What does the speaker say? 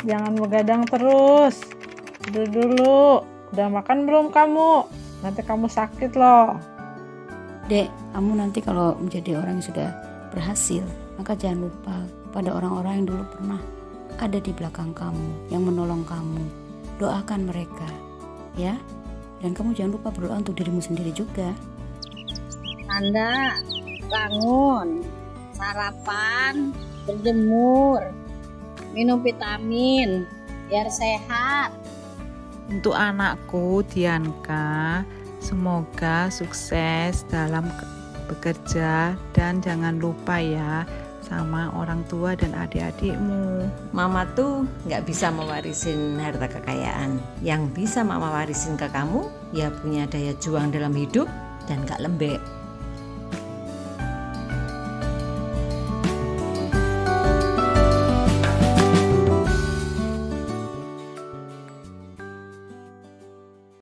jangan begadang terus. Tidur dulu. Udah makan belum kamu? Nanti kamu sakit loh. Dek, kamu nanti kalau menjadi orang yang sudah berhasil, maka jangan lupa pada orang-orang yang dulu pernah ada di belakang kamu, yang menolong kamu. Doakan mereka, ya. Dan kamu jangan lupa berdoa untuk dirimu sendiri juga. Anda bangun, sarapan, berjemur, minum vitamin, biar sehat. Untuk anakku Dianka, semoga sukses dalam bekerja dan jangan lupa ya sama orang tua dan adik-adikmu. Mama tuh nggak bisa mewarisin harta kekayaan. Yang bisa mama warisin ke kamu, ya punya daya juang dalam hidup dan nggak lembek.